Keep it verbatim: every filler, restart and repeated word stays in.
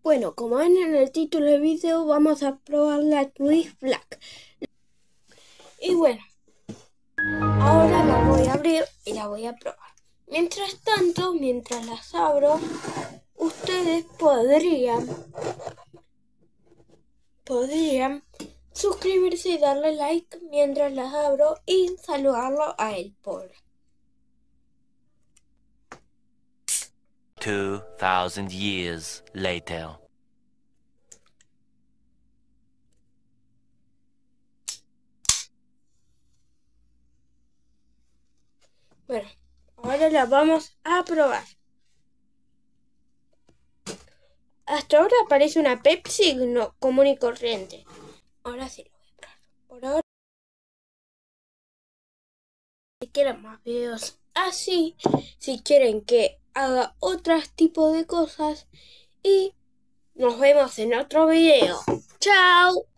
Bueno, como ven en el título del video, vamos a probar la Twist Black. Y bueno, ahora la voy a abrir y la voy a probar. Mientras tanto, mientras las abro, ustedes podrían, podrían suscribirse y darle like mientras las abro y saludarlo a él, pobre. Two thousand years later. Bueno, ahora la vamos a probar. Hasta ahora parece una Pepsi no, común y corriente. Ahora sí lo voy a probar. Por ahora, si quieren más videos así, si quieren que haga otros tipos de cosas, y nos vemos en otro video. ¡Chao!